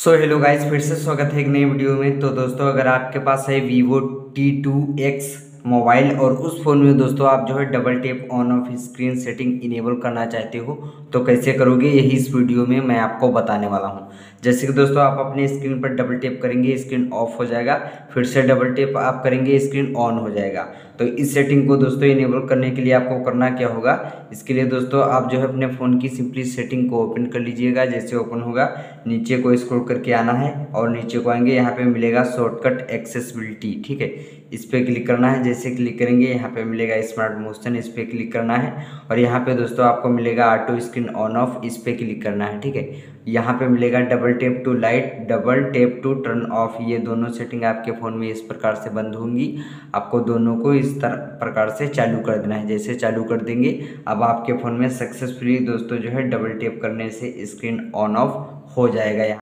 Hello guys, फिर से स्वागत है एक नई वीडियो में। तो दोस्तों, अगर आपके पास है Vivo T2X मोबाइल और उस फ़ोन में दोस्तों आप जो है double tap on off screen setting enable करना चाहते हो तो कैसे करोगे, यही इस वीडियो में मैं आपको बताने वाला हूं। जैसे कि दोस्तों आप अपने स्क्रीन पर डबल टैप करेंगे, स्क्रीन ऑफ हो जाएगा, फिर से डबल टैप आप करेंगे, स्क्रीन ऑन हो जाएगा। तो इस सेटिंग को दोस्तों इनेबल करने के लिए आपको करना क्या होगा, इसके लिए दोस्तों आप जो है अपने फ़ोन की सिंपली सेटिंग को ओपन कर लीजिएगा। जैसे ओपन होगा, नीचे को स्क्रॉल करके आना है और नीचे को आएंगे, यहाँ पे मिलेगा शॉर्टकट एक्सेसिबिलिटी, ठीक है, इस पर क्लिक करना है। जैसे क्लिक करेंगे यहाँ पे मिलेगा स्मार्ट मोशन, इस पर क्लिक करना है और यहाँ पे दोस्तों आपको मिलेगा ऑटो स्क्रीन ऑन ऑफ, इस पर क्लिक करना है, ठीक है। यहाँ पे मिलेगा double tap to light, double tap to turn off, ये दोनों सेटिंग आपके फ़ोन में इस प्रकार से बंद होंगी। आपको दोनों को इस प्रकार से चालू कर देना है। जैसे चालू कर देंगे, अब आपके फ़ोन में सक्सेसफुली दोस्तों जो है डबल टैप करने से स्क्रीन ऑन ऑफ हो जाएगा।